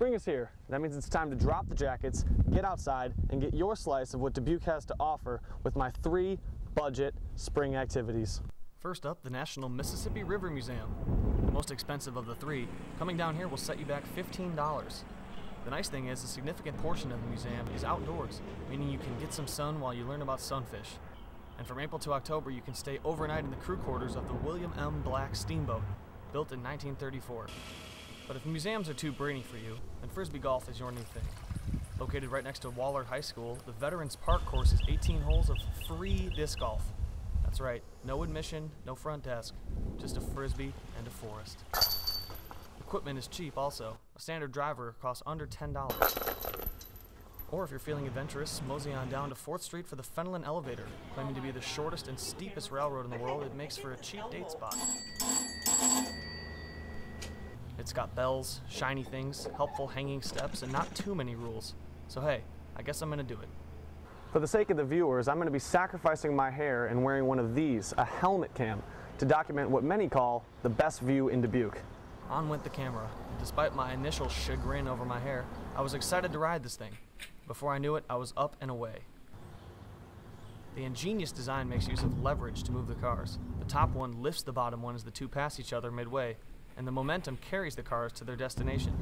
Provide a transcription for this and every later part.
Spring is here. That means it's time to drop the jackets, get outside, and get your slice of what Dubuque has to offer with my 3 budget spring activities. First up, the National Mississippi River Museum. The most expensive of the 3. Coming down here will set you back $15. The nice thing is a significant portion of the museum is outdoors, meaning you can get some sun while you learn about sunfish. And from April to October, you can stay overnight in the crew quarters of the William M. Black steamboat, built in 1934. But if museums are too brainy for you, then Frisbee golf is your new thing. Located right next to Wahlert High School, the Veterans Park course is 18 holes of free disc golf. That's right, no admission, no front desk, just a Frisbee and a forest. Equipment is cheap also. A standard driver costs under $10. Or if you're feeling adventurous, mosey on down to 4th Street for the Fenelon Elevator. Claiming to be the shortest and steepest railroad in the world, it makes for a cheap date spot. It's got bells, shiny things, helpful hanging steps, and not too many rules. So hey, I guess I'm gonna do it. For the sake of the viewers, I'm going to be sacrificing my hair and wearing one of these, a helmet cam, to document what many call the best view in Dubuque. On went the camera. Despite my initial chagrin over my hair, I was excited to ride this thing. Before I knew it, I was up and away. The ingenious design makes use of leverage to move the cars. The top one lifts the bottom one as the two pass each other midway, and the momentum carries the cars to their destination.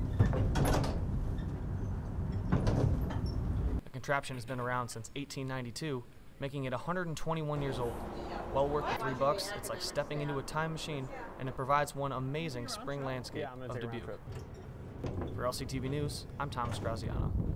The contraption has been around since 1892, making it 121 years old. Well worth the $3, it's like stepping into a time machine, and it provides one amazing spring landscape of Dubuque. For LCTV News, I'm Thomas Graziano.